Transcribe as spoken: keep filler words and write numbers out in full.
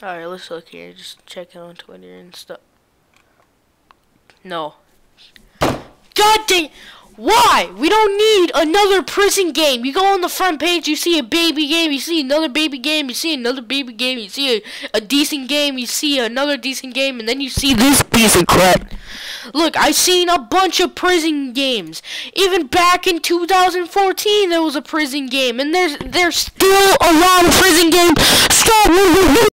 Alright, let's look here. Just check it on Twitter and stuff. No. God dang! Why? We don't need another prison game. You go on the front page, you see a baby game, you see another baby game, you see another baby game, you see a, a decent game, you see another decent game, and then you see this piece of crap. Look, I've seen a bunch of prison games. Even back in two thousand fourteen, there was a prison game, and there's there's still a lot of prison games. Stop